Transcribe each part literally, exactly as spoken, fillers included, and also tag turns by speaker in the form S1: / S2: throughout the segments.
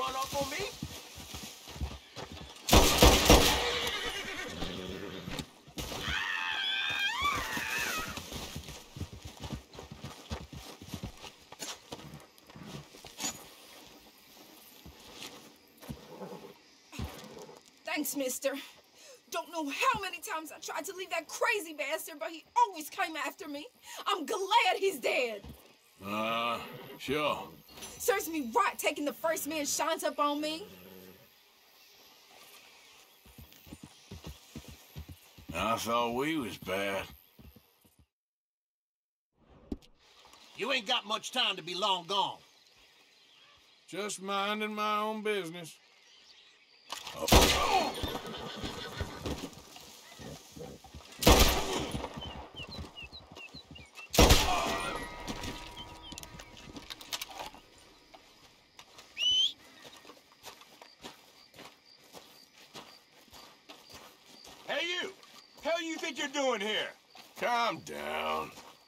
S1: run up on me?
S2: Thanks, mister. Don't know how many times I tried to leave that crazy bastard, but he always came after me. I'm glad he's dead.
S3: Uh, sure.
S2: Serves me right taking the first man shines up on me.
S3: I thought we was bad.
S1: You ain't got much time to be long gone.
S3: Just minding my own business. Oh.
S1: Hey, you! Hell you think you're doing here?
S3: Calm down.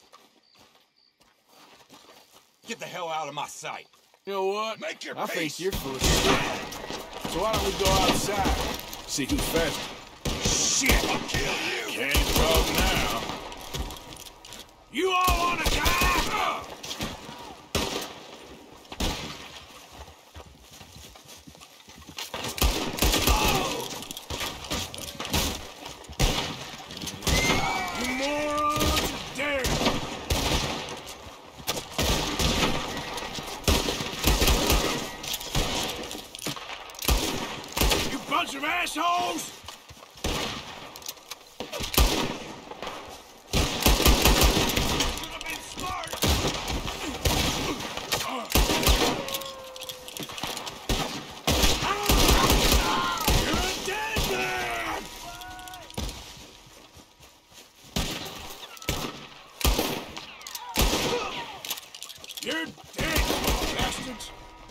S1: Get the hell out of my sight.
S3: You know what?
S1: Make your
S3: I
S1: peace.
S3: think you're full of shit. So why don't we go outside? See who's faster.
S1: Shit! I'll kill you!
S3: Can't talk now. You all wanna die? You morons are dead. You bunch of assholes! You're dead, you bastards!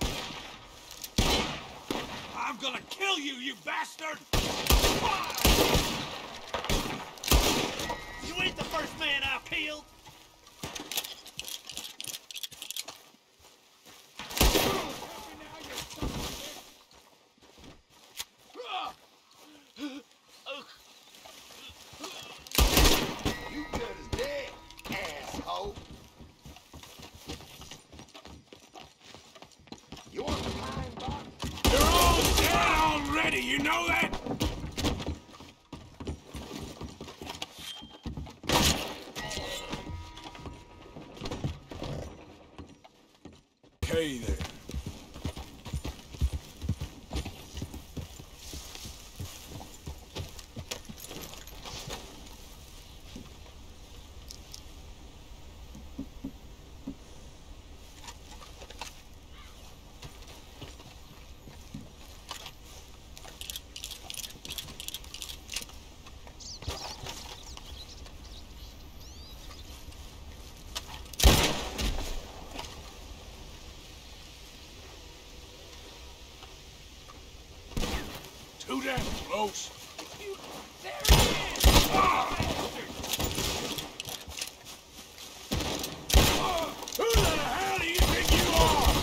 S1: I'm gonna kill you, you bastard! You ain't the first man I've killed! You good as dead, asshole! You want the pine box?
S3: They're all dead already, you know that? Okay there. Too damn close.
S2: There he is!
S3: Ah! Who the hell do you think you are?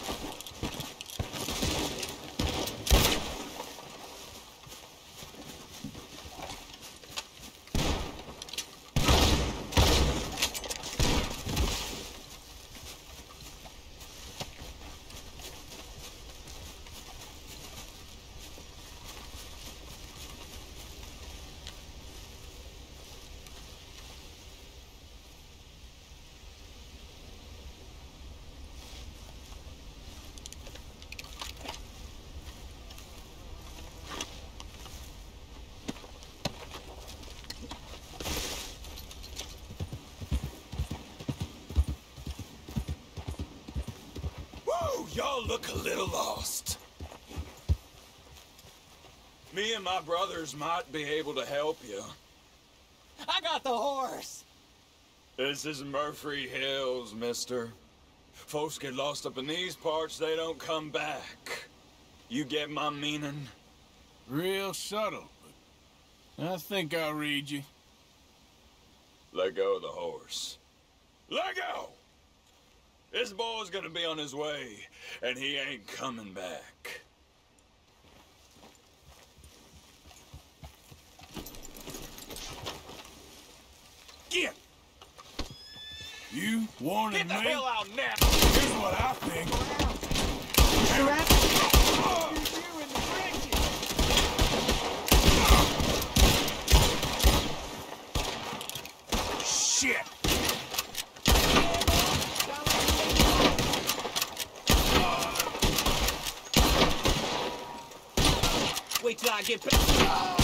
S1: Woo! Y'all look a little lost. Me and my brothers might be able to help you.
S4: I got the horse!
S1: This is Murfree Hills, mister. Folks get lost up in these parts, they don't come back. You get my meaning?
S3: Real subtle, but I think I'll read you.
S1: Let go of the horse. Let go! This boy's gonna be on his way, and he ain't coming back.
S3: Get! You warning
S4: Get the
S3: me?
S4: hell out now!
S3: Here's what I think. Shit!
S4: Wait till I get back.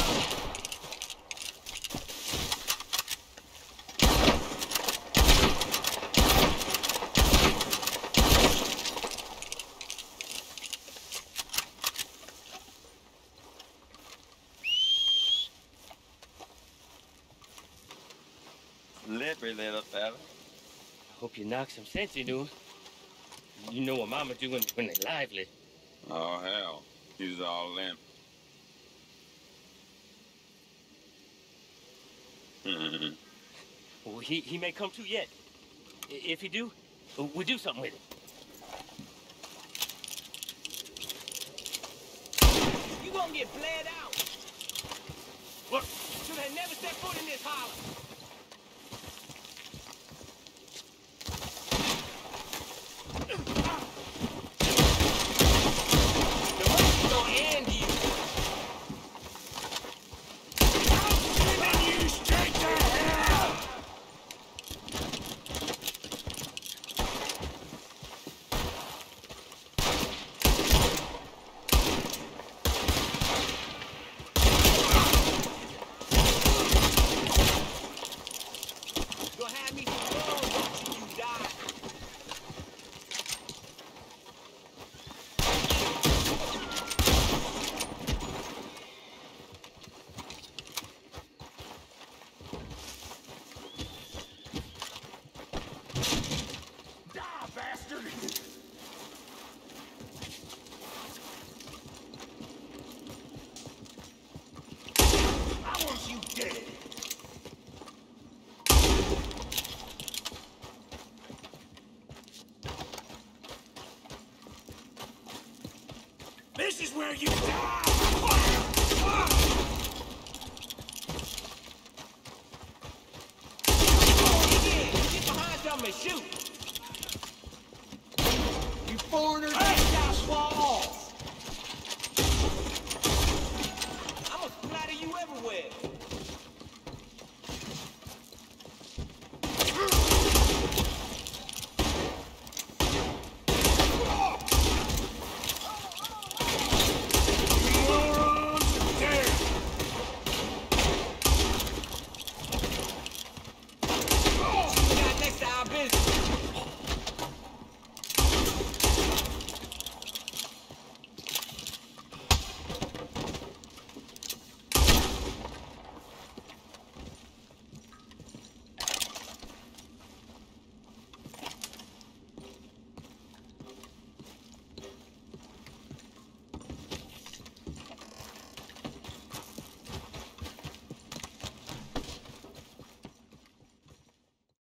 S5: Slippery little fella.
S6: Hope you knock some sense into him. You know what Mama do when, when they're lively.
S5: Oh, hell. He's all limp.
S6: Well, he, he may come to yet. I- If he do, we'll do something with him.
S4: You gonna get bled out.
S6: Look,
S4: Should have never set foot in this holler.
S6: the money's gonna end you.
S3: Sending you straight to hell!
S4: Gonna have me some blows watching you die.
S3: Die, bastard! I want you dead! This is where you die!
S4: Yeah, get behind something and shoot.